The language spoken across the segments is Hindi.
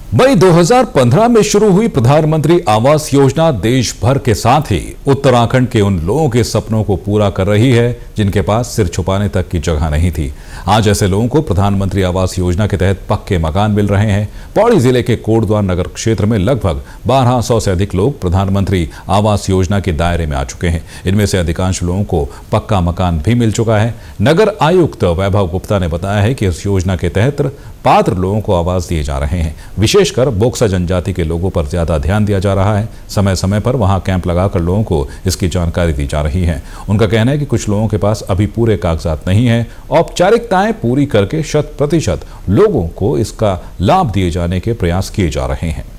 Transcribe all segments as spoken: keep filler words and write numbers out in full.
मई दो हज़ार पंद्रह में शुरू हुई प्रधानमंत्री आवास योजना देश भर के साथ ही उत्तराखंड के उन लोगों के सपनों को पूरा कर रही है जिनके पास सिर छुपाने तक की जगह नहीं थी। आज ऐसे लोगों को प्रधानमंत्री आवास योजना के तहत पक्के मकान मिल रहे हैं। पौड़ी जिले के कोटद्वार नगर क्षेत्र में लगभग बारह सौ से अधिक लोग प्रधानमंत्री आवास योजना के दायरे में आ चुके हैं। इनमें से अधिकांश लोगों को पक्का मकान भी मिल चुका है। नगर आयुक्त वैभव गुप्ता ने बताया है कि इस योजना के तहत पात्र लोगों को आवास दिए जा रहे हैं। विशेषकर बोक्सा जनजाति के लोगों पर ज्यादा ध्यान दिया जा रहा है। समय समय पर वहां कैंप लगाकर लोगों को इसकी जानकारी दी जा रही है। उनका कहना है कि कुछ लोगों के पास अभी पूरे कागजात नहीं है। औपचारिकताएं पूरी करके शत प्रतिशत लोगों को इसका लाभ दिए जाने के प्रयास किए जा रहे हैं।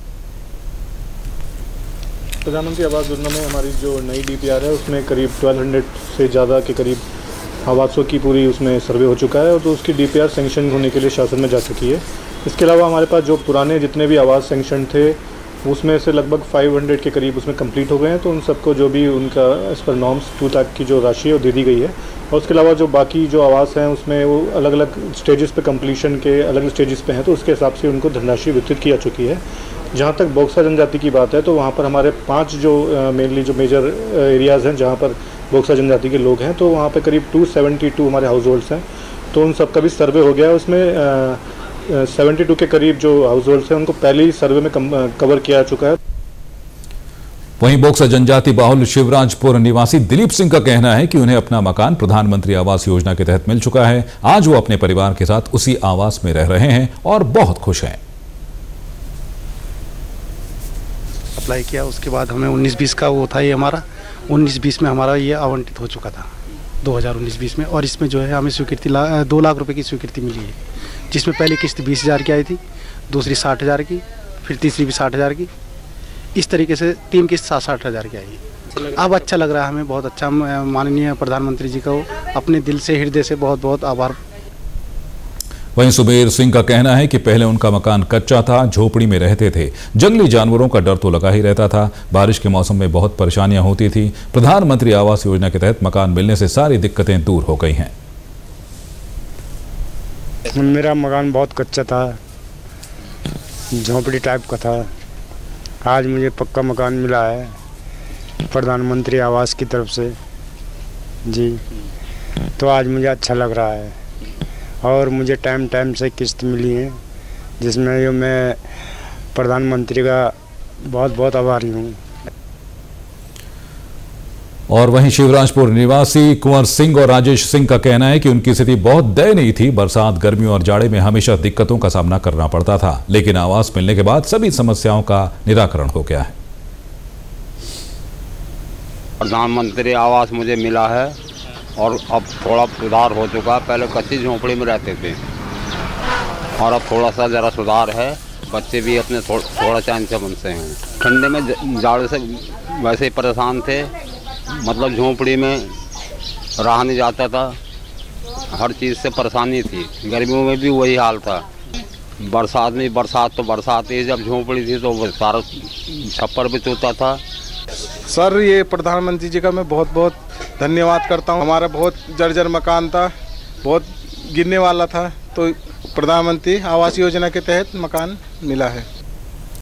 प्रधानमंत्री आवास योजना में हमारी जो नई डीपीआर है उसमें करीब बारह सौ से ज़्यादा के करीब आवासों की पूरी उसमें सर्वे हो चुका है और तो उसकी डीपीआर सेंक्शन होने के लिए शासन में जा चुकी है। इसके अलावा हमारे पास जो पुराने जितने भी आवास सेंक्शन थे उसमें से लगभग पाँच सौ के करीब उसमें कंप्लीट हो गए हैं। तो उन सबको जो भी उनका इस पर नॉर्म्स टू लाख की जो राशि है वो दे दी गई है। और उसके अलावा जो बाकी जो आवास हैं उसमें वो अलग अलग स्टेजेस पे कंप्लीशन के अलग अलग स्टेजेस पे हैं तो उसके हिसाब से उनको धनराशि वितरित की जा चुकी है। जहाँ तक बोक्सा जनजाति की बात है तो वहाँ पर हमारे पाँच जो मेनली जो मेजर एरियाज़ हैं जहाँ पर बोक्सा जनजाति के लोग हैं तो वहाँ पे करीब दो सौ बहत्तर हमारे हाउस होल्ड्स हैं। तो उन सब का भी सर्वे हो गया है। उसमें बहत्तर के करीब जो हाउस होल्ड्स हैं उनको पहले ही सर्वे में कवर किया जा चुका है। वहीं बोक्सा जनजाति बाहुल शिवराजपुर निवासी दिलीप सिंह का कहना है कि उन्हें अपना मकान प्रधानमंत्री आवास योजना के तहत मिल चुका है। आज वो अपने परिवार के साथ उसी आवास में रह रहे हैं और बहुत खुश हैं। अप्लाई किया उसके बाद हमें उन्नीस बीस का वो था, ये हमारा उन्नीस बीस में हमारा ये आवंटित हो चुका था दो हज़ार उन्नीस बीस में। और इसमें जो है हमें स्वीकृति ला, दो लाख रुपए की स्वीकृति मिली है, जिसमें पहली किस्त बीस हज़ार की आई थी, दूसरी साठ हज़ार की, फिर तीसरी भी साठ हज़ार की। इस तरीके से तीन किस्त साठ साठ हज़ार की आई है। अब अच्छा लग रहा है हमें, बहुत अच्छा। माननीय प्रधानमंत्री जी को अपने दिल से हृदय से बहुत बहुत आभार। वहीं सुबेर सिंह का कहना है कि पहले उनका मकान कच्चा था, झोपड़ी में रहते थे। जंगली जानवरों का डर तो लगा ही रहता था। बारिश के मौसम में बहुत परेशानियां होती थी। प्रधानमंत्री आवास योजना के तहत मकान मिलने से सारी दिक्कतें दूर हो गई हैं। मेरा मकान बहुत कच्चा था, झोपड़ी टाइप का था। आज मुझे पक्का मकान मिला है प्रधानमंत्री आवास की तरफ से जी। तो आज मुझे अच्छा लग रहा है और मुझे टाइम टाइम से किस्त मिली है, जिसमें जो मैं प्रधानमंत्री का बहुत बहुत आभारी हूँ। और वहीं शिवराजपुर निवासी कुंवर सिंह और राजेश सिंह का कहना है कि उनकी स्थिति बहुत दयनीय थी। बरसात, गर्मियों और जाड़े में हमेशा दिक्कतों का सामना करना पड़ता था, लेकिन आवास मिलने के बाद सभी समस्याओं का निराकरण हो गया है। प्रधानमंत्री आवास मुझे मिला है और अब थोड़ा सुधार हो चुका है। पहले कच्ची झोंपड़ी में रहते थे और अब थोड़ा सा ज़रा सुधार है। बच्चे भी अपने थो, थोड़ा चैन से बनते हैं। ठंडे में जाड़े से वैसे ही परेशान थे, मतलब झोंपड़ी में रहा नहीं जाता था, हर चीज़ से परेशानी थी। गर्मियों में भी वही हाल था। बरसात में बरसात तो बरसात ही, जब झोंपड़ी थी तो सारा छप्पर भी चूता था। सर, ये प्रधानमंत्री जी का मैं बहुत बहुत धन्यवाद करता हूँ। हमारा बहुत जर्जर मकान था, बहुत गिरने वाला था, तो प्रधानमंत्री आवास योजना के तहत मकान मिला है।